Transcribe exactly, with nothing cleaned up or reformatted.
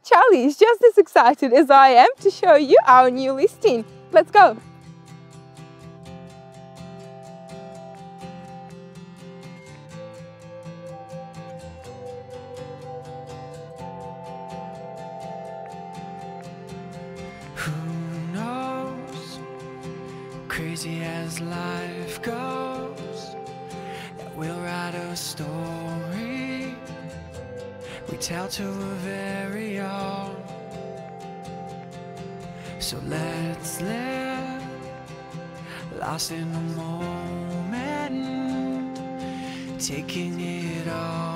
Charlie is just as excited as I am to show you our new listing. Let's go! Who knows, crazy as life goes, that we'll write a story we tell to a very own. So let's live, lost in the moment, taking it all